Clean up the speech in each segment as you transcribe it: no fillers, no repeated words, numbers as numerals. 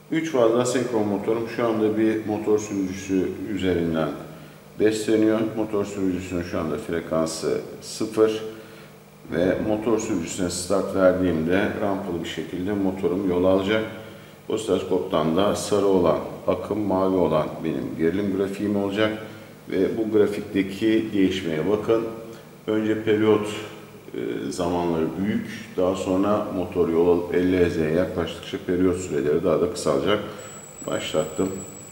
3 fazla senkron motorum şu anda bir motor sürücüsü üzerinden besleniyor. Motor sürücüsünün şu anda frekansı 0 ve motor sürücüsüne start verdiğimde rampalı bir şekilde motorum yol alacak. Osiloskoptan da sarı olan akım, mavi olan benim gerilim grafiğim olacak ve bu grafikteki değişmeye bakın. Önce periyot zamanları büyük, daha sonra motor yol alıp 50 Hz'ye yaklaştıkça periyot süreleri daha da kısalacak. Başlattım.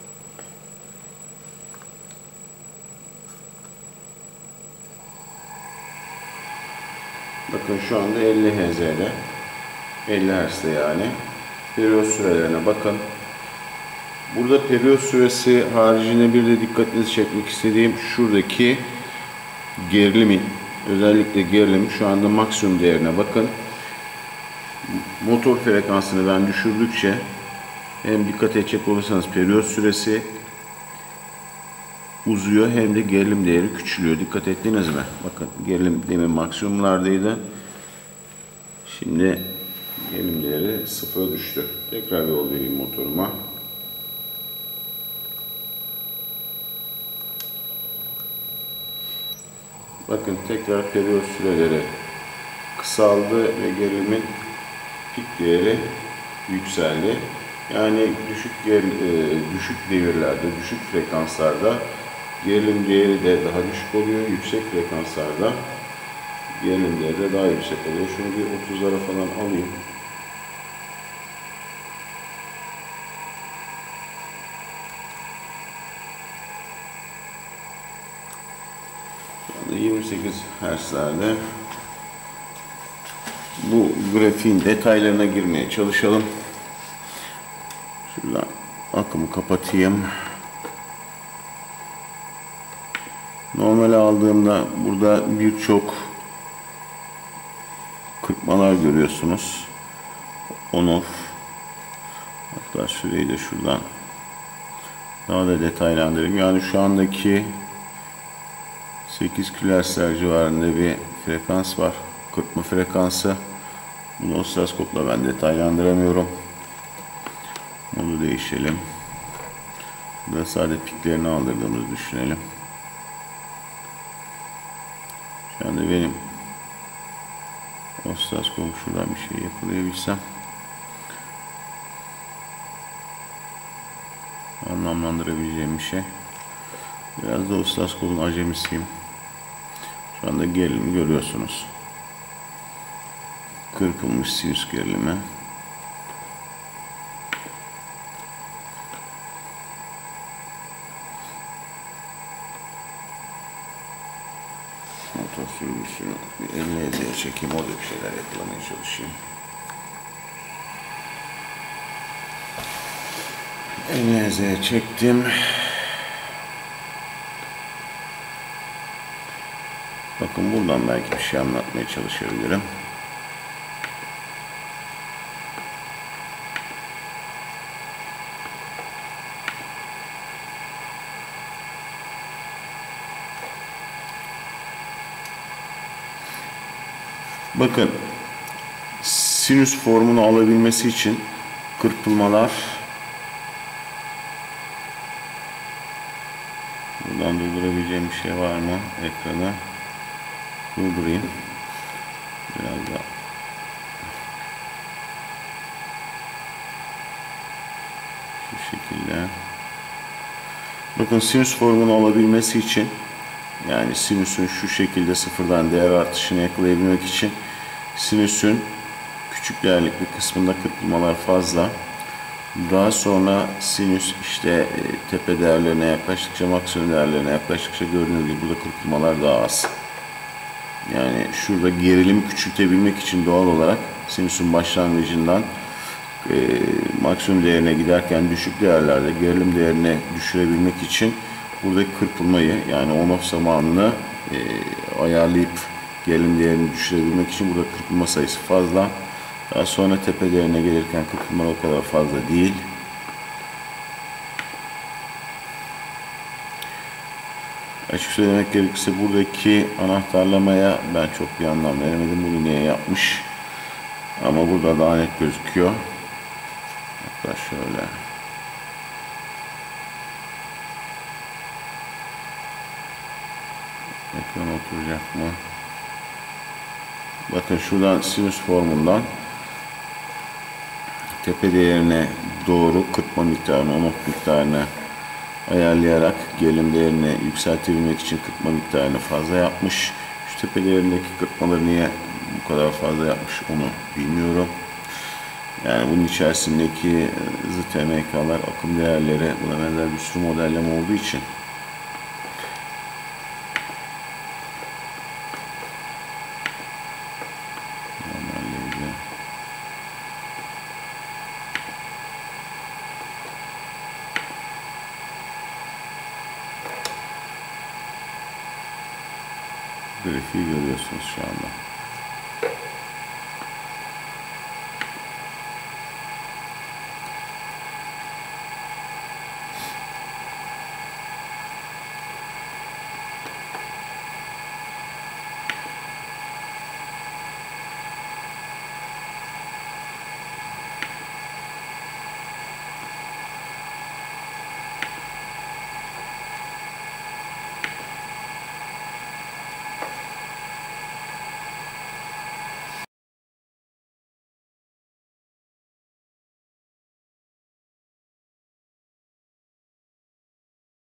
Bakın şu anda 50 Hz'de, 50 Hz'de yani. Periyot sürelerine bakın. Burada periyot süresi haricinde bir de dikkatinizi çekmek istediğim şuradaki gerilimin, özellikle gerilim şu anda maksimum değerine bakın. Motor frekansını ben düşürdükçe hem dikkat edecek olursanız periyot süresi uzuyor hem de gerilim değeri küçülüyor. Dikkat ettiniz mi? Bakın gerilim demin maksimumlardaydı. Şimdi gerilim değeri 0'a düştü. Tekrar yol vereyim motoruma. Bakın tekrar periyot süreleri kısaldı ve gerilimin pik değeri yükseldi. Yani düşük devirlerde, düşük frekanslarda gerilim değeri de daha düşük oluyor. Yüksek frekanslarda gerilim değeri de daha yüksek oluyor. Şunu bir 30'lara falan alayım. Şu anda 28 Hz'lerde. Bu grafiğin detaylarına girmeye çalışalım. Şuradan akımı kapatayım. Normale aldığımda burada birçok kırpmalar görüyorsunuz. On off. Hatta süreyi de şuradan daha da detaylandırayım. Yani şu andaki 8 kHz civarında bir frekans var. Kırpma frekansı. Bunu osiloskopla ben detaylandıramıyorum. Modu değişelim. Burada sadece piklerini aldırdığımızı düşünelim. Şu anda benim osiloskopum şuradan bir şey yakalayabilsem anlamlandırabileceğim bir şey. Biraz da osiloskopun acemisiyim. Şu anda gerilimi görüyorsunuz. Kırpılmış sinüs gerilimi. Motor sürücüsünü bir 50 Hz'ye çekeyim. Orada bir şeyler yakalamaya çalışayım. 50 Hz'ye çektim. Bakın buradan belki bir şey anlatmaya çalışabilirim. Bakın, sinüs formunu alabilmesi için kırpılmalar, buradan durdurabileceğim bir şey var mı? Ekranı durdurayım. Biraz da şu şekilde. Bakın sinüs formunu alabilmesi için, yani sinüsün şu şekilde sıfırdan değer artışını yakalayabilmek için sinüsün küçük değerlik bir kısmında kırpılmalar fazla. Daha sonra sinüs işte tepe değerlerine yaklaştıkça, maksimum değerlerine yaklaştıkça gördüğünüz gibi burada kırpılmalar daha az. Yani şurada gerilimi küçültebilmek için doğal olarak sinüsün başlangıcından maksimum değerine giderken düşük değerlerde gerilim değerini düşürebilmek için buradaki kırpılmayı, yani on-off zamanını ayarlayıp gerilim değerini düşürebilmek için burada kırpılma sayısı fazla. Daha sonra tepe değerine gelirken kırpılma o kadar fazla değil. Açık söylemek gerekirse buradaki anahtarlamaya ben çok bir anlam veremedim. Bunu niye yapmış? Ama burada daha net gözüküyor. Hatta şöyle. Ekran oturacak mı? Bakın şuradan sinüs formundan tepe değerine doğru kırpma miktarını, onok miktarını ayarlayarak gerilim değerini yükseltebilmek için kırpma miktarını fazla yapmış. Şu tepe değerindeki kırpmaları niye bu kadar fazla yapmış onu bilmiyorum. Yani bunun içerisindeki zıt TMK'lar, akım değerleri buna benzer bir sürü modelleme olduğu için normalde grafiği görüyorsunuz şu anda.